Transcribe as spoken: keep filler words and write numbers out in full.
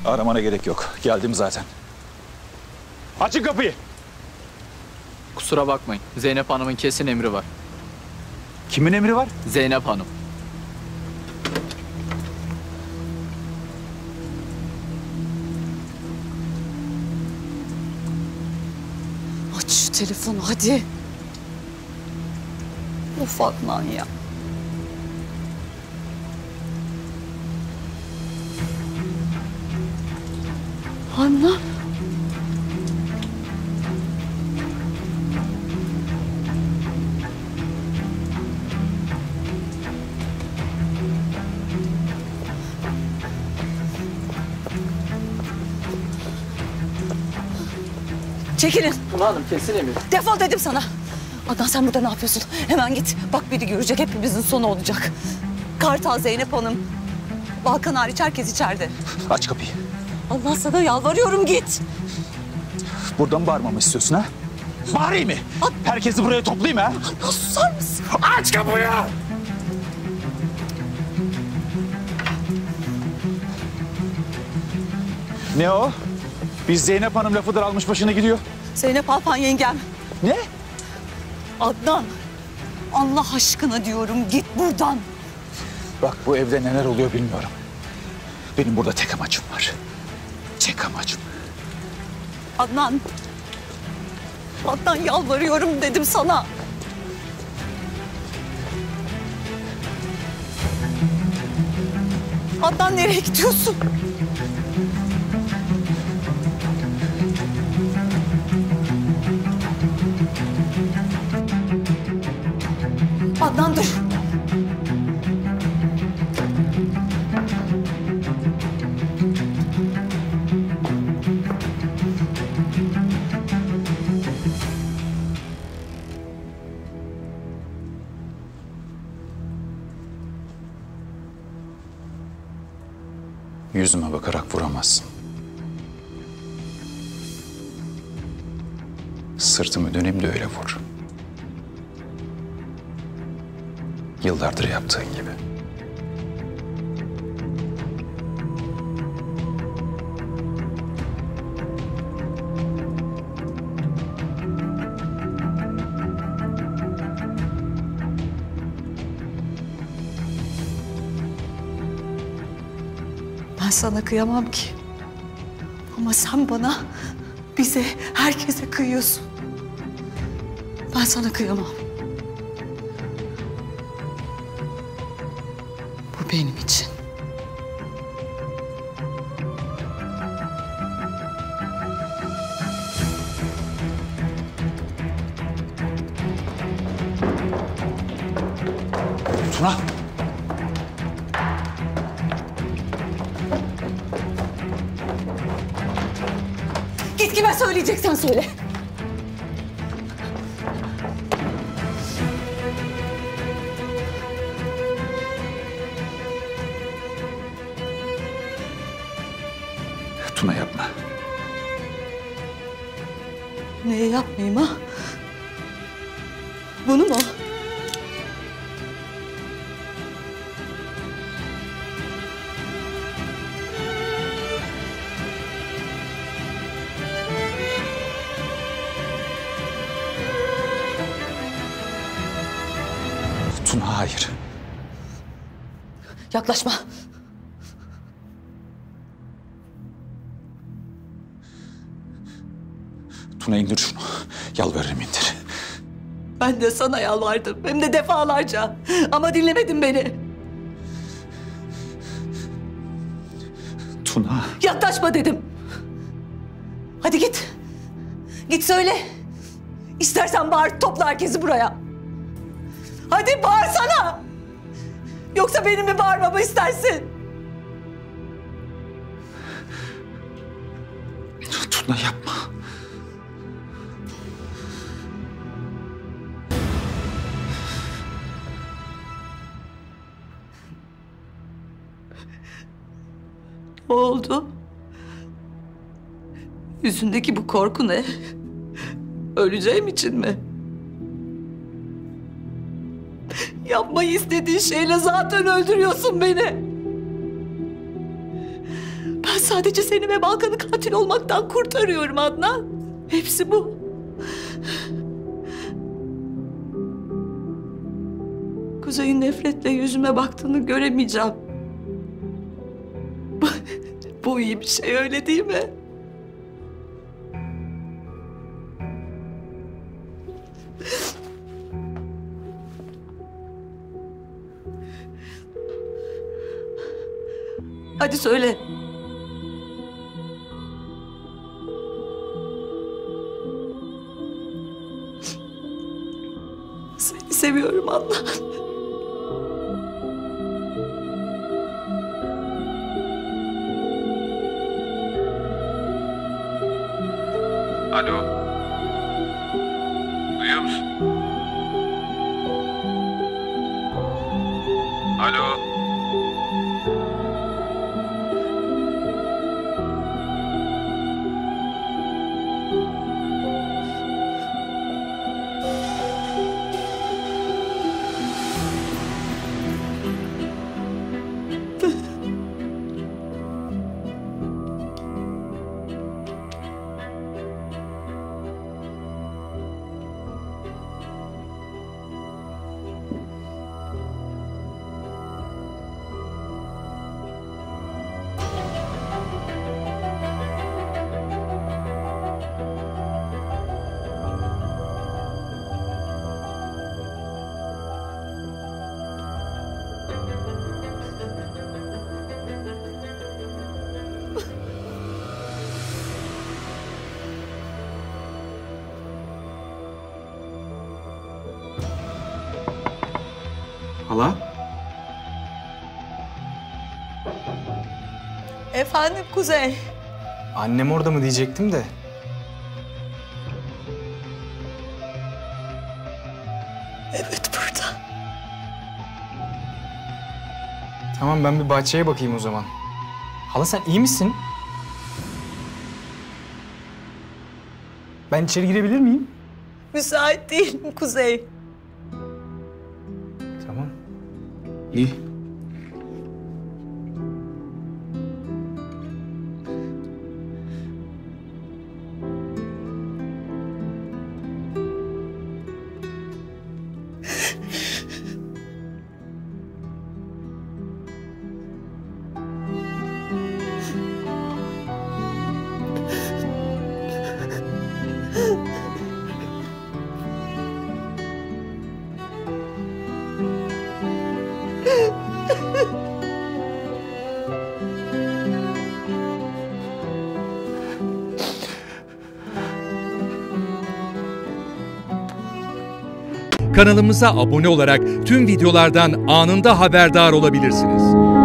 Aramana gerek yok. Geldim zaten. Açın kapıyı. Kusura bakmayın. Zeynep Hanım'ın kesin emri var. Kimin emri var? Zeynep Hanım. Aç şu telefonu hadi. Of Adnan ya. Adnan. Çekilin. Tuna Hanım kesin emir. Defol dedim sana. Adnan sen burada ne yapıyorsun? Hemen git. Bak biri görecek, hepimizin sonu olacak. Kartal, Zeynep Hanım, Balkan hariç herkes içeride. Aç kapıyı. Allah sana yalvarıyorum git. Buradan bağırmamı istiyorsun ha? Bağırayım mı? At. Herkesi buraya toplayayım ha? Adnan susar mısın? Aç kapıyı! Ne o? Biz Zeynep Hanım lafıdır almış başına gidiyor. Zeynep Alpan yengem. Ne? Adnan. Allah aşkına diyorum git buradan. Bak bu evde neler oluyor bilmiyorum. Benim burada tek amacım var. Tek amacım. Adnan. Adnan yalvarıyorum dedim sana. Adnan nereye gidiyorsun? Adnan dur. Yüzüme bakarak vuramazsın. Sırtımı döneyim de öyle vur. Yıllardır yaptığın gibi. Ben sana kıyamam ki. Ama sen bana, bize, herkese kıyıyorsun. Ben sana kıyamam. Bu benim için. Tuna! Git kime söyleyeceksen söyle. Tuna yapma. Neye yapmayayım ha? Bunu mu? Tuna hayır. Yaklaşma. Tuna indir şunu. Yalvarırım indir. Ben de sana yalvardım. Hem de defalarca. Ama dinlemedin beni. Tuna. Yaklaşma dedim. Hadi git. Git söyle. İstersen bağır, topla herkesi buraya. Hadi bağırsana. Yoksa benim mi bağırmamı istersin? Tuna yapma. Ne oldu? Yüzündeki bu korku ne? Öleceğim için mi? Yapmayı istediğin şeyle zaten öldürüyorsun beni. Ben Ben sadece seni ve Balkan'ı katil olmaktan kurtarıyorum Adnan. Hepsi bu. Kuzey'in nefretle yüzüme baktığını göremeyeceğim. Bu iyi bir şey, öyle değil mi? Hadi söyle. Seni seviyorum Adnan. Alo. Duyuyor musun? Alo. Hala? Efendim Kuzey. Annem orada mı diyecektim de. Evet, burada. Tamam, ben bir bahçeye bakayım o zaman. Hala sen iyi misin? Ben içeri girebilir miyim? Müsait değilim Kuzey. Tamam. İyi. Kanalımıza abone olarak tüm videolardan anında haberdar olabilirsiniz.